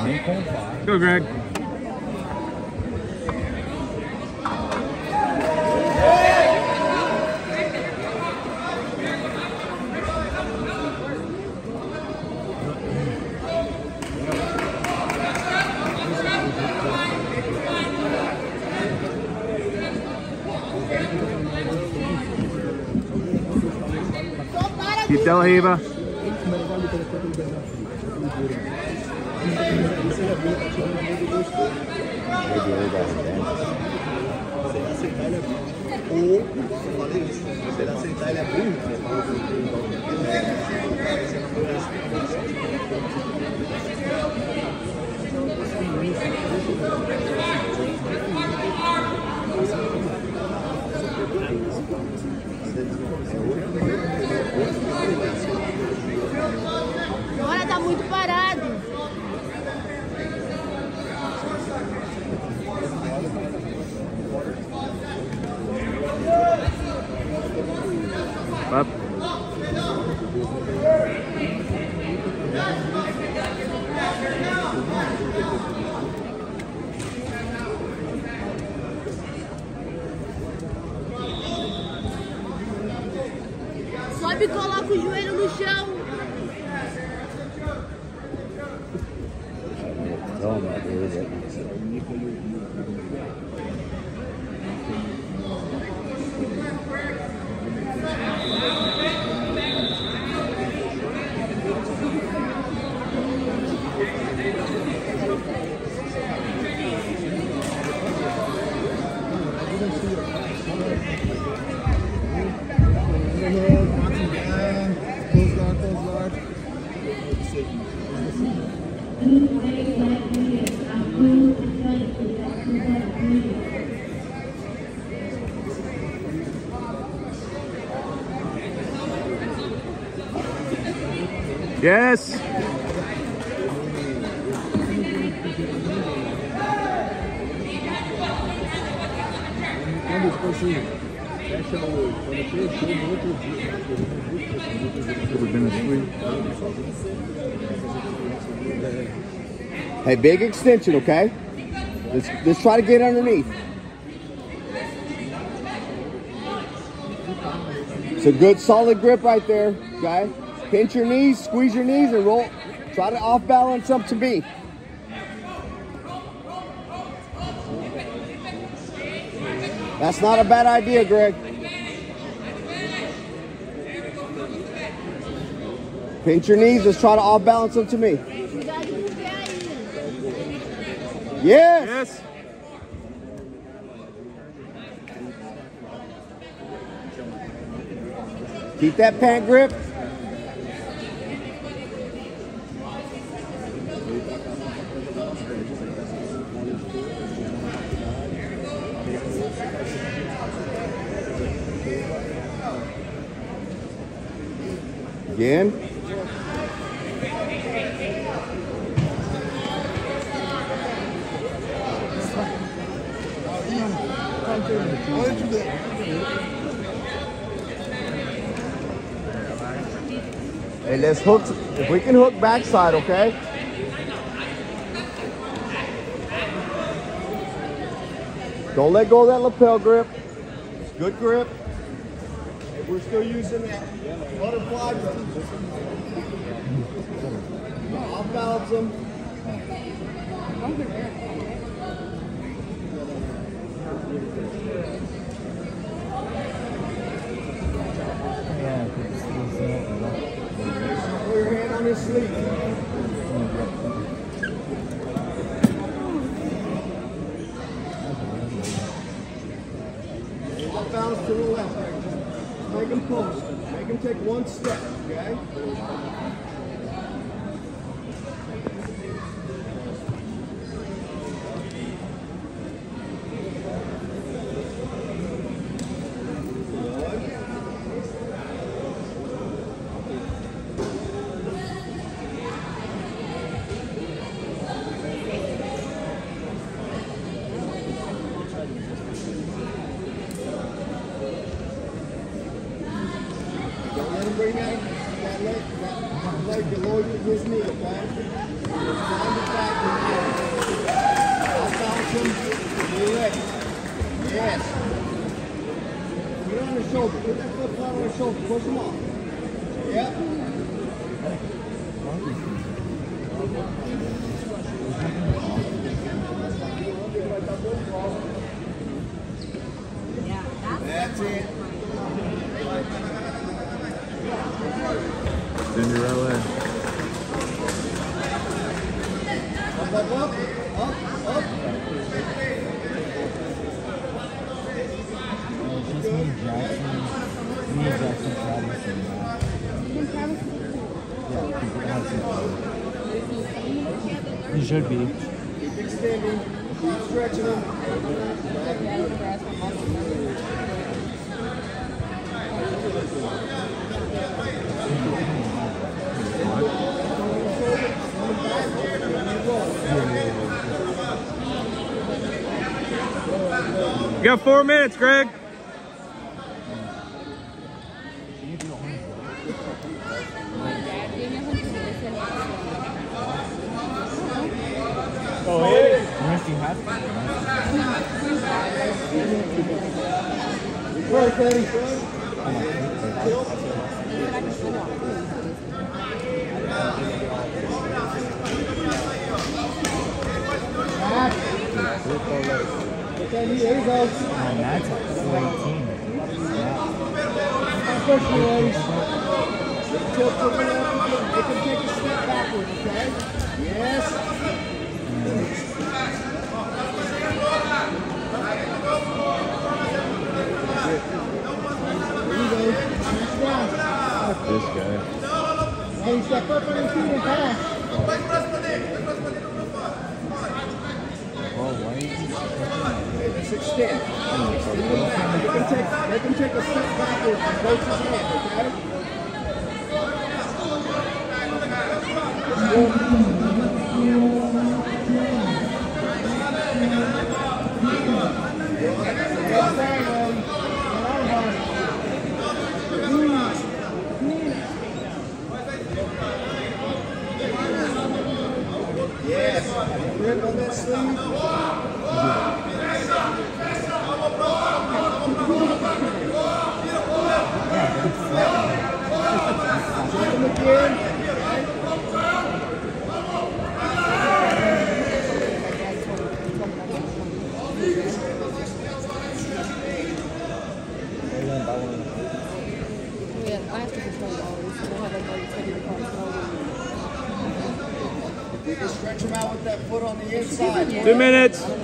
Go, Greg. Keep De La Riva. Olha, tá muito parado. Up. Sobe e coloca o joelho no chão. Yes. Quando tipo assim, fecha o olho, quando fechou no outro dia, Hey, big extension, okay? Let's try to get underneath. It's a good solid grip right there, okay? Pinch your knees, squeeze your knees, and roll. Try to off balance up to me. That's not a bad idea, Greg. Pinch your knees, let's try to off balance them to me. Yes. Yes. Keep that pant grip. Again. Hey, let's hook. If we can hook backside, okay? Don't let go of that lapel grip. It's good grip. Hey, we're still using that butterfly. Off balance them. Put your hand on his sleeve. Off balance to the left. Make him post. Make him take one step, okay? Bring that leg below his knee, okay? Find it back. shoulder. Put that foot flat on his shoulder. Push him off. Yep. That's it. Then you're right away. Up, up, up. Up, up. Just me and Jackson. Me and Jackson, Travis, and yeah, you should be. Keep extending. Keep stretching him. You got 4 minutes, Greg. Oh, yeah. Unless you have to. Right, Betty. There you go. And that's at 14. Push the legs. Tilt to the left. Make him take a step backwards, okay? Yes. There you go. Push down. This guy. Hey, step up on your feet and pass. Oh, why is he Just extend. Make him take a step backwards and approach his hand, okay? Yes, grip on that sleeve. Check him again. I have to control always, so I have like already taken the control. You can stretch him out with that foot on the inside. 2 minutes. 2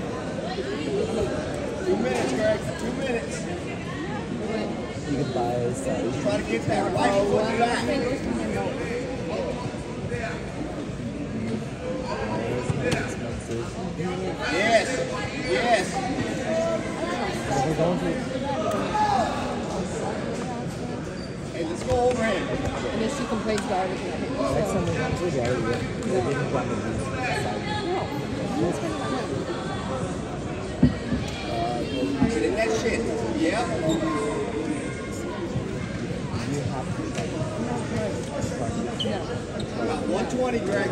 minutes, Greg. 2 minutes. You can buy his Just try to get that right foot back. Yes. Yes. We're going to. Hey, let's go overhand. And then she complains about everything. Next time we're going to go, they didn't want to use Get in that shit. Yep. You have to. About 120, Greg.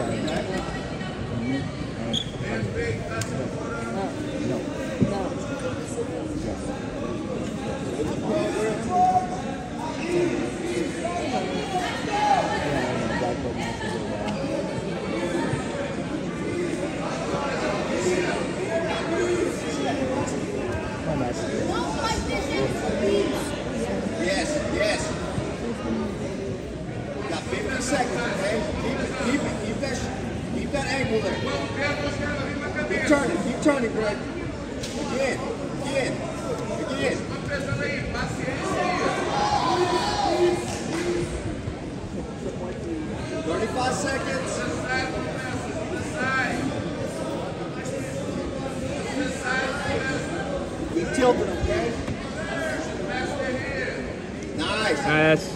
Yes, yes. Got 50 seconds, okay? Keep that angle there. Keep turning, Greg. Again. 35 seconds. Keep tilting, okay? Nice. Nice.